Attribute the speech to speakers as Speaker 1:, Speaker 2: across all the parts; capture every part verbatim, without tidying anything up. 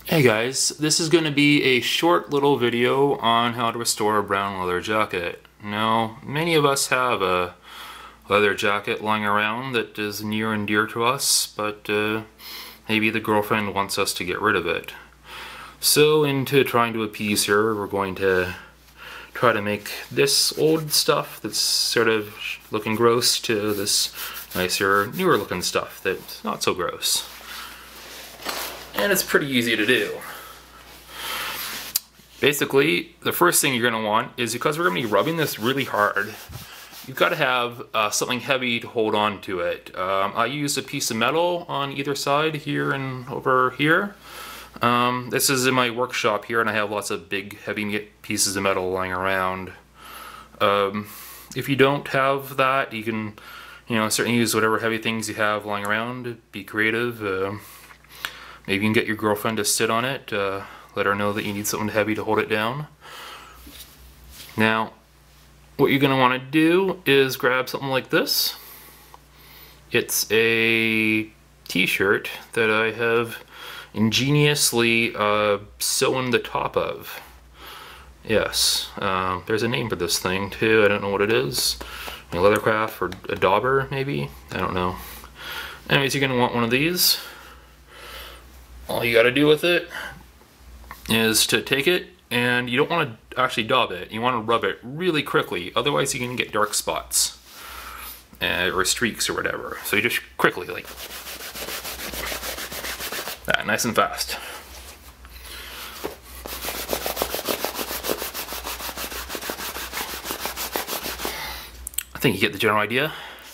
Speaker 1: Hey guys, this is going to be a short little video on how to restore a brown leather jacket. Now, many of us have a leather jacket lying around that is near and dear to us, but uh, maybe the girlfriend wants us to get rid of it. So, into trying to appease her, we're going to try to make this old stuff that's sort of looking gross to this nicer, newer looking stuff that's not so gross. And it's pretty easy to do. Basically, the first thing you're going to want is, because we're going to be rubbing this really hard, you've got to have uh, something heavy to hold on to it. Um, I used a piece of metal on either side, here and over here. Um, this is in my workshop here, and I have lots of big heavy pieces of metal lying around. Um, if you don't have that, you can, you know, certainly use whatever heavy things you have lying around. Be creative. Uh, Maybe you can get your girlfriend to sit on it, uh, let her know that you need something heavy to hold it down. Now, what you're going to want to do is grab something like this. It's a t-shirt that I have ingeniously uh, sewn the top of. Yes, uh, there's a name for this thing too, I don't know what it is. A leathercraft or a dauber maybe? I don't know. Anyways, you're going to want one of these. All you gotta do with it is to take it, and you don't want to actually daub it, you want to rub it really quickly, otherwise you can get dark spots uh, or streaks or whatever. So you just quickly, like that, nice and fast. I think you get the general idea.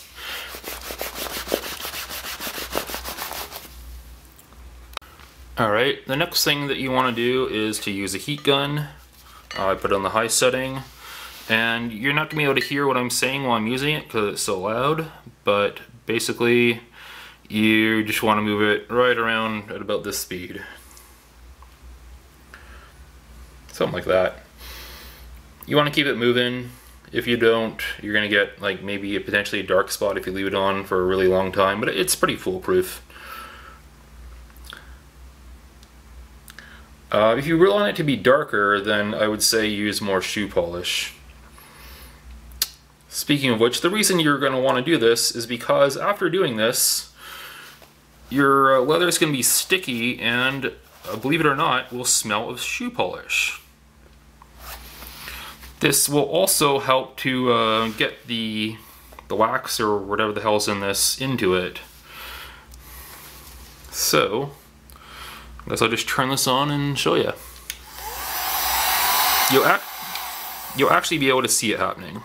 Speaker 1: Alright, the next thing that you want to do is to use a heat gun. Uh, I put it on the high setting, and you're not going to be able to hear what I'm saying while I'm using it because it's so loud, but basically you just want to move it right around at about this speed. Something like that. You want to keep it moving. If you don't, you're going to get like maybe a potentially a dark spot if you leave it on for a really long time, but it's pretty foolproof. Uh, if you really want it to be darker, then I would say use more shoe polish. Speaking of which, the reason you're going to want to do this is because after doing this, your uh, leather is going to be sticky and, uh, believe it or not, will smell of shoe polish. This will also help to uh, get the, the wax or whatever the hell's in this into it. So, I guess I'll just turn this on and show you. You'll, ac you'll actually be able to see it happening.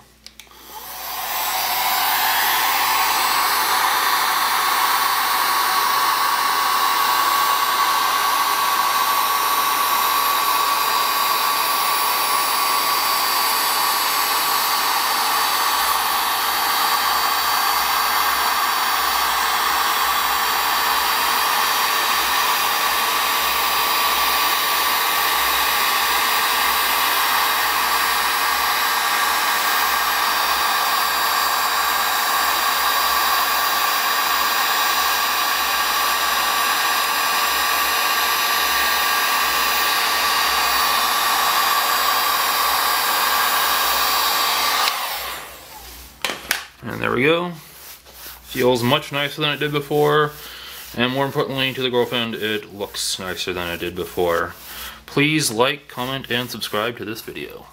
Speaker 1: And there we go. Feels much nicer than it did before, and more importantly to the girlfriend, it looks nicer than it did before. Please like, comment, and subscribe to this video.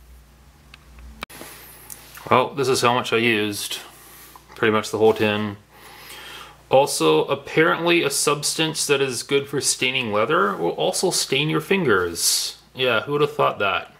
Speaker 1: Well, this is how much I used. Pretty much the whole tin. Also, apparently a substance that is good for staining leather will also stain your fingers. Yeah, who would have thought that?